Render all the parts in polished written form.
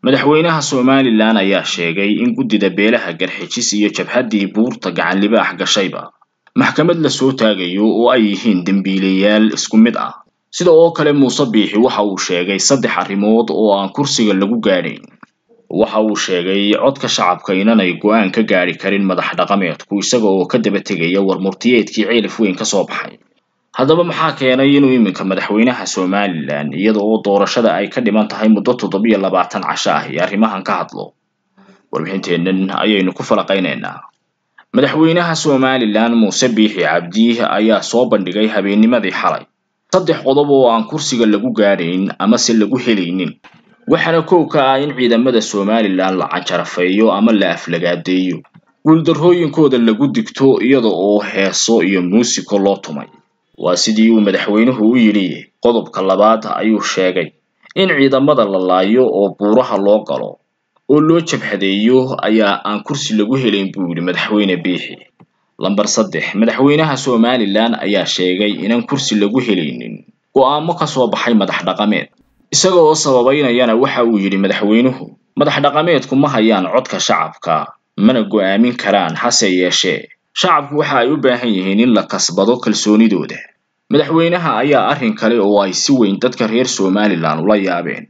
madaxweynaha Somaliland ayaa sheegay in guddida beelaha Garxijis iyo jabhaddii buurta gacan libaax gashayba maxkamad la soo taagayo oo ay yihiin dambiilayaal isku mid ah. Sida oo kale Muuse Biixi waxa uu sheegay saddex arrimood oo aan kursiga lagu gaadhayn. Waxa uu sheegay codka shacabka inanay go'aan ka gaari karin madax dhaqameedku isaga oo ka daba tegaya warmurtiyeedkii ceelif weyn ka soo baxay. Haddaba maxaa keenay inuu iminka madaxweynaha Somaliland iyada oo doorashada ay ka dhiman tahay muddo 27 casho ah iyo arrimahan ka hadlo? Warbixinteennan ayaynu ku falaqaynaynaa. Madaxweynaha Somaliland Muuse Biixi Cabdi ayaa soo bandhigay habeennimadii xalay saddex qodob oo aan kursiga lagu gaadhayn ama si lagu helaynin. Waxaana koow ka ah in ciidamada Somaliland la canjarafeeyo ama la aflagaadeeyo, guuldarrooyinkooda lagu digto iyada oo heeso iyo muusiko loo tumay. Waa sidii uu madaxweynuhu u yidhi. Qodobka labaad ayuu sheegay in ciidamada la laayo oo buuraha loo galo oo loo jabhadeeyo ayaa aan kursi lagu helayn buu yidhi madaxweyne Biixi. Lambar 3 madaxweynaha Somaliland ayaa sheegay inaan kursi lagu helaynin go'aamo ka soo baxay madax dhaqameed. Isaga oo sababaynayana waxa uu yidhi madaxweynuhu madax dhaqameedku ma hayaan codka shacabka mana go'aamin karaan hase yeeshee shacabku waxa ay u baahan yihiin in la kasbado kalsoonidooda. Madaxweynaha ayaa arrin kale oo ay si weyn dadka reer Somaliland ula yaabeen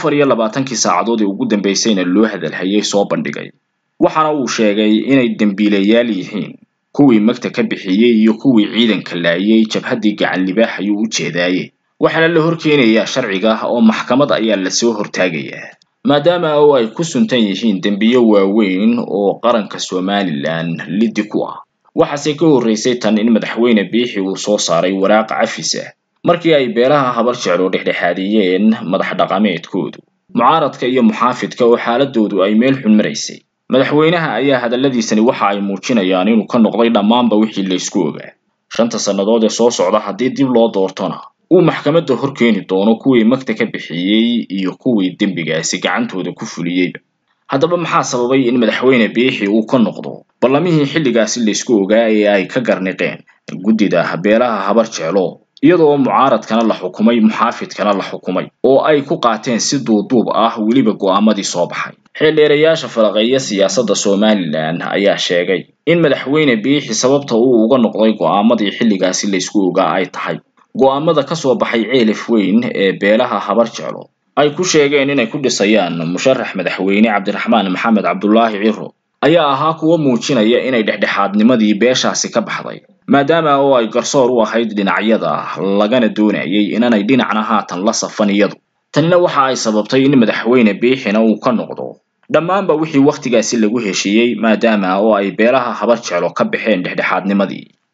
24 saacadood ee ugu dambeysayna loo hadalhayay soo bandhigay. Waxaana uu sheegay inay dambiilayaal yihiin kuwii magta ka bixiyay iyo kuwii ciidanka laayay jabhaddii gacan libaax ayuu u jeedayay. Waxaana la horkeenayaa sharciga oo maxkamad ayaa la soo hortaagayaa maadaama oo ay ku suntan yihiin dambiyo waaweyn oo qaranka Somaliland liddi ku ah. Waxaase ka horeysay tan in madaxweyne Biixi uu soo saaray waraaq cafis ah markii ay beelaha habar jecel dhexdhexaadiyeen madax dhaqameedkoodu mucaaradka iyo muxaafidka oo xaaladoodu ay meel xun maraysay. Madaxweynaha ayaa hadalladiisani waxa ay muujinayaan inuu ka noqday dhammaanba wixii la isku ogaa. 5 sannadood ee soo socda haddii dib loo doortona uu maxkamadda horkeeni doono kuwii magta ka bixiyay iyo kuwii dembigaasi gacantooda ku fuliyay. Haddaba maxaa sababay in madaxweyne Biixi uu ka noqdo ballamihii xilligaasi la isku ogaa ee ay ka garniqeen guddida beelaha habar jecel iyadoo mucaaradkana la xukumay muxaafidkana la xukumay oo ay ku qaateen si duuduub ah weliba go'aamadii soo baxay. Xildhibaanayaasha falaqeeya siyaasadda Somaliland ayaa sheegay in madaxweyne Biixi sababta uu uga noqday go'aamadii xilligaasi la isku ogaa ay tahay go'aamada ka soo baxay ceelif weyn ee beelaha habar jecel ay ku sheegeen inay ku dhisayaan musharax madaxweyne Cabdiraxmaan Maxamed Cabdullaahi Ciro ayaa ahaa kuwa muujinaya inay dhexdhexaadnimadii beeshaasi ka baxday maadaama oo ay garsoor u ahayd dhinacyada lagana doonayay inanay dhinacna haatan la safan iyadu. Tanina waxa ay sababtay in madaxweyne Biixina uu ka noqdo dhammaanba wixii waqtigaasi lagu heshiiyay maadaama oo ay beelaha habar jecel ka baxeen dhexdhexaadnimadii.